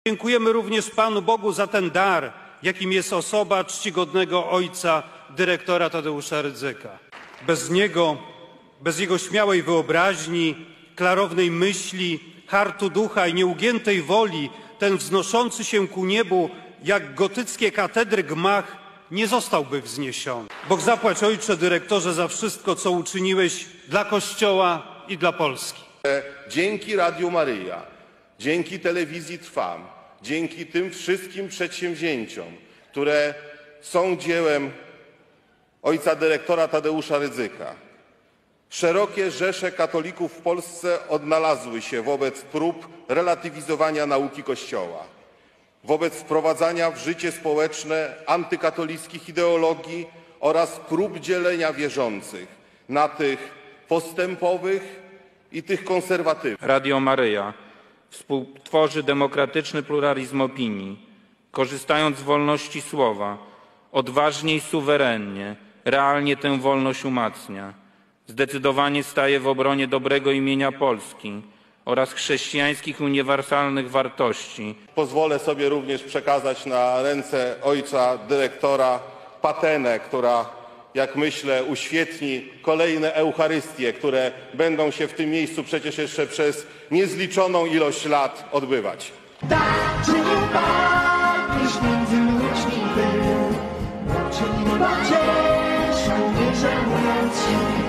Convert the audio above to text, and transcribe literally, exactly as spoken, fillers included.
Dziękujemy również Panu Bogu za ten dar, jakim jest osoba czcigodnego ojca dyrektora Tadeusza Rydzyka. Bez niego, bez jego śmiałej wyobraźni, klarownej myśli, hartu ducha i nieugiętej woli, ten wznoszący się ku niebu, jak gotyckie katedry gmach, nie zostałby wzniesiony. Bóg zapłać, ojcze dyrektorze, za wszystko, co uczyniłeś dla Kościoła i dla Polski. Dzięki Radiu Maryja, dzięki Telewizji Trwam, dzięki tym wszystkim przedsięwzięciom, które są dziełem ojca dyrektora Tadeusza Rydzyka, szerokie rzesze katolików w Polsce odnalazły się wobec prób relatywizowania nauki Kościoła, wobec wprowadzania w życie społeczne antykatolickich ideologii oraz prób dzielenia wierzących na tych postępowych i tych konserwatywnych. Radio Maryja współtworzy demokratyczny pluralizm opinii, korzystając z wolności słowa, odważnie i suwerennie, realnie tę wolność umacnia. Zdecydowanie staje w obronie dobrego imienia Polski oraz chrześcijańskich uniwersalnych wartości. Pozwolę sobie również przekazać na ręce ojca dyrektora patenę, która, jak myślę, uświetni kolejne Eucharystie, które będą się w tym miejscu przecież jeszcze przez niezliczoną ilość lat odbywać. Tak czynił Pan, iż między ludźmi był, bo czynił Pan ciężką, nie żałując się.